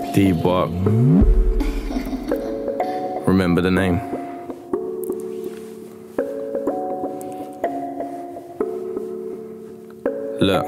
D-Buck. Remember the name. Look.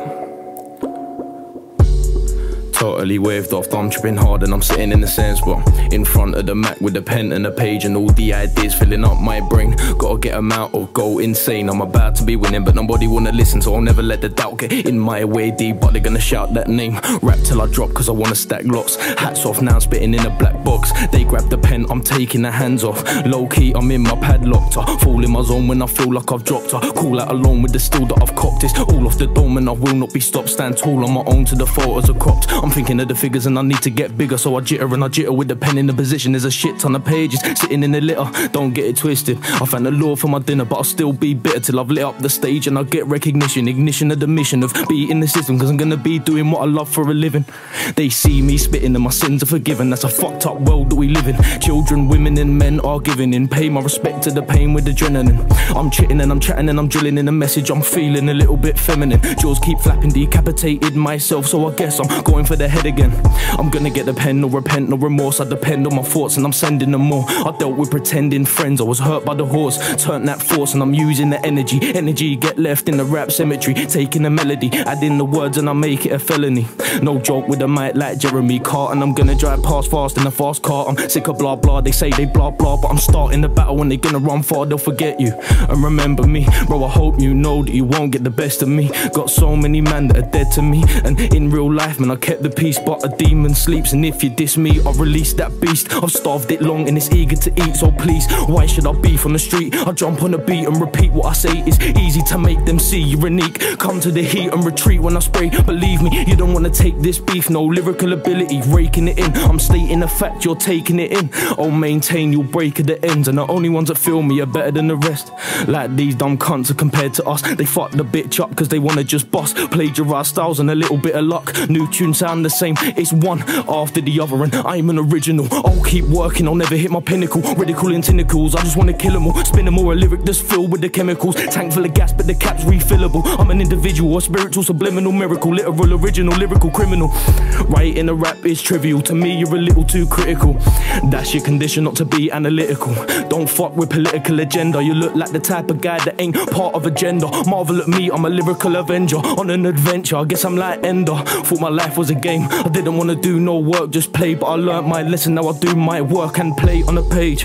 Totally waved off, I'm tripping hard and I'm sitting in the same spot in front of the Mac with a pen and a page and all the ideas filling up my brain. Gotta get them out or go insane. I'm about to be winning but nobody wanna listen, so I'll never let the doubt get in my way. D-Buck, they're gonna shout that name. Rap till I drop cause I wanna stack lots. Hats off now, I'm spitting in a black box. They grab the pen, I'm taking the hands off. Low key, I'm in my padlocked. Fall in my zone when I feel like I've dropped her. Cool out alone with the steel that I've cocked. It's all off the dome and I will not be stopped. Stand tall on my own till the photos are cropped. I'm thinking of the figures and I need to get bigger, so I jitter and I jitter with the pen in the position. There's a shit ton of pages sitting in the litter, don't get it twisted. I found the lure for my dinner but I'll still be bitter till I've lit up the stage and I get recognition. Ignition of the mission of beating the system, cause I'm gonna be doing what I love for a living. They see me spitting and my sins are forgiven. That's a fucked up world that we live in. Children, women and men are giving in. Pay my respect to the pain with adrenaline. I'm chitting and I'm chatting and I'm drilling in a message. I'm feeling a little bit feminine. Jaws keep flapping, decapitated myself, so I guess I'm going for the head again. I'm gonna get the pen, no repent, no remorse. I depend on my thoughts and I'm sending them more. I dealt with pretending friends, I was hurt by the horse. Turned that force and I'm using the energy. Energy get left in the rap cemetery. Taking the melody, adding the words and I make it a felony. No joke with a mic like Jeremy Carton. I'm gonna drive past fast in a fast car. I'm sick of blah blah, they say they blah blah, but I'm starting the battle when they gonna run far, they'll forget you and remember me. Bro, I hope you know that you won't get the best of me. Got so many man that are dead to me, and in real life, man, I kept the peace, but a demon sleeps, and if you diss me, I'll release that beast. I've starved it long and it's eager to eat, so please, why should I beef on the street? I jump on the beat and repeat what I say. It's easy to make them see you're unique. Come to the heat and retreat when I spray. Believe me, you don't want to take this beef. No lyrical ability, raking it in. I'm stating the fact, you're taking it in. I'll maintain, you'll break at the ends, and the only ones that feel me are better than the rest. Like these dumb cunts are compared to us. They fuck the bitch up cause they wanna just bust. Plagiarise styles and a little bit of luck. New tunes sound the same, it's one after the other, and I'm an original. I'll keep working, I'll never hit my pinnacle. Ridiculing tentacles, I just wanna kill them all. Spin them all, a lyric that's filled with the chemicals. Tank full of gas but the cap's refillable. I'm an individual, a spiritual, subliminal miracle. Literal, original, lyrical criminal. Writing a rap is trivial, to me you're a little too critical. That's your condition, not to be analytical. Don't fuck with political agenda. You look like the type of guy that ain't part of agenda. Marvel at me, I'm a lyrical avenger on an adventure. I guess I'm like Ender. Thought my life was a game, I didn't want to do no work, just play. But I learnt my lesson, now I do my work and play on a page.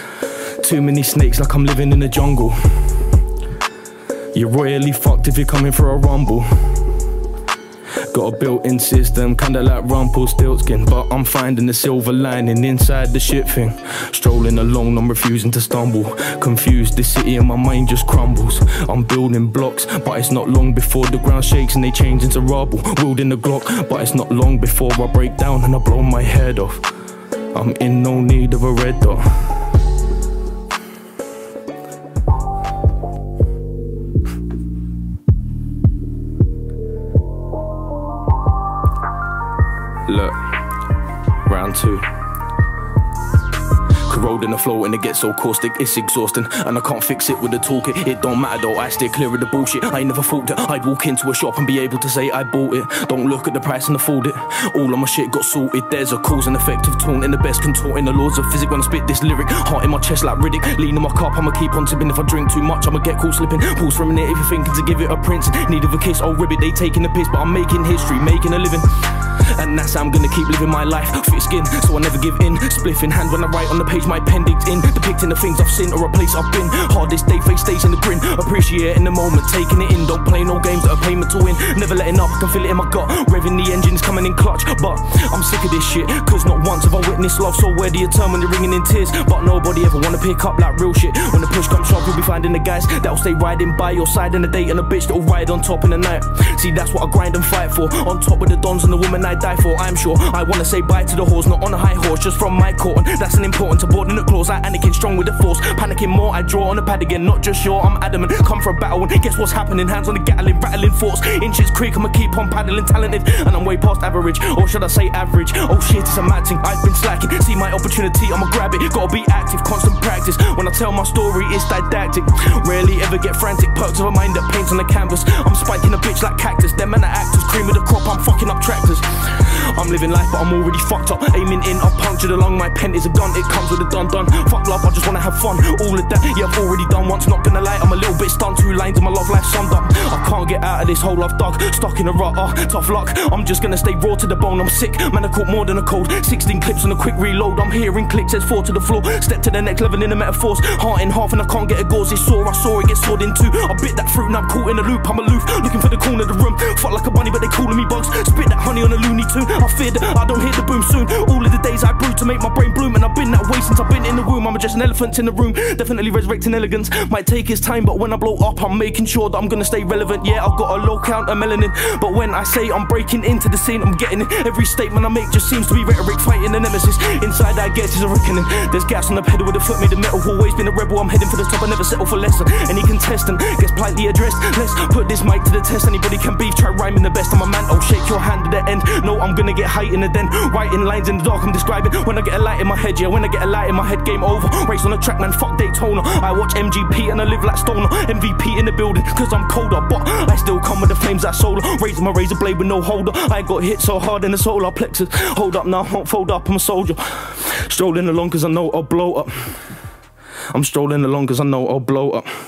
Too many snakes like I'm living in the jungle. You're royally fucked if you're coming for a rumble. Got a built-in system, kinda like Rumpelstiltskin, but I'm finding the silver lining inside the shit thing. Strolling along, I'm refusing to stumble. Confused, this city in my mind just crumbles. I'm building blocks, but it's not long before the ground shakes and they change into rubble. Wielding the Glock, but it's not long before I break down and I blow my head off. I'm in no need of a red dot. Look, round two. Corroding the flow and it gets so caustic, it's exhausting, and I can't fix it with a toolkit. It don't matter though, I steer clear of the bullshit. I never thought that I'd walk into a shop and be able to say I bought it. Don't look at the price and afford it. All of my shit got sorted. There's a cause and effect of taunting the best, contorting the laws of physics when I spit this lyric. Heart in my chest like Riddick, lean in my cup, I'ma keep on tipping. If I drink too much, I'ma get caught slipping. Pause for a minute if you're thinking to give it a prince. Need of a kiss, oh ribbit, they taking the piss, but I'm making history, making a living. And that's how I'm gonna keep living my life. Fit skin, so I never give in. Spliff in hand when I write on the page, my pen digs in. Depicting the things I've seen or a place I've been. Hardest day, face stays in the grin. Appreciating the moment, taking it in. Don't play no games that are payment to win. Never letting up, I can feel it in my gut. Revving the engines, coming in clutch. But I'm sick of this shit, cause not once have I witnessed love. So where do you turn when you're ringing in tears? But nobody ever wanna pick up like real shit. When the push comes shove, you'll be finding the guys that'll stay riding by your side in the day, and a bitch that'll ride on top in the night. See, that's what I grind and fight for. On top with the dons and the woman I die for. I'm sure I wanna say bye to the whores, not on a high horse, just from my court. And that's an important to boarding the claws like Anakin, strong with the force. Panicking more, I draw on the pad again, not just sure, I'm adamant. Come for a battle and guess what's happening? Hands on the Gatling, rattling thoughts. Inches creek, I'ma keep on paddling, talented, and I'm way past average, or should I say average? Oh shit, it's a mad thing, I've been slacking. See my opportunity, I'ma grab it. Gotta be active, constant practice. When I tell my story, it's didactic. Rarely ever get frantic, perks of a mind that paints on the canvas. I'm spiking a bitch like cactus, them and the actors, cream of the crop, I'm fucking up tractors. I'm living life but I'm already fucked up. Aiming in, I'm punctured along, my pen is a gun. It comes with a dun-dun. Fuck love, I just wanna have fun. All of that, yeah, I've already done once. Not gonna lie, I'm a little bit stunned. 2 lines of my love life summed up. I can't get out of this hole I've dug. Stuck in a rut, tough luck. I'm just gonna stay raw to the bone. I'm sick, man, I caught more than a cold. 16 clips on a quick reload. I'm hearing clicks, says 4 to the floor. Step to the next level in the metaphors. Heart in half and I can't get a gauze. It's sore, I saw it get sawed in two. I bit that fruit and I'm caught in a loop. I'm aloof, looking for the corner of the room. Fuck like a bunny but they calling me bugs. Spit that honey on a Looney Tune. I fear that I don't hear the boom soon. All of the days I brew to make my brain bloom, and I've been that way since I've been in the womb. I'm just an elephant in the room, definitely resurrecting elegance. Might take its time, but when I blow up, I'm making sure that I'm gonna stay relevant. Yeah, I've got a low count of melanin, but when I say I'm breaking into the scene, I'm getting it. Every statement I make just seems to be rhetoric, fighting the nemesis. Inside, I guess, is a reckoning. There's gas on the pedal with a foot made of metal. Always been a rebel, I'm heading for the top, I never settle for less. Any contestant gets politely addressed. Let's put this mic to the test. Anybody can beef, try rhyming the best. I'm a man, oh, shake your hand at the end. No, I'm gonna get height in the den. Writing lines in the dark, I'm describing when I get a light in my head. Yeah, when I get a light in my head, game over. Race on the track, man, fuck Daytona. I watch MGP and I live like Stoner. MVP in the building, cause I'm colder, but I still come with the flames that solar. Raising my razor blade with no holder. I got hit so hard in the solar plexus. Hold up now, won't fold up, I'm a soldier. Strolling along cause I know I'll blow up. I'm strolling along cause I know I'll blow up.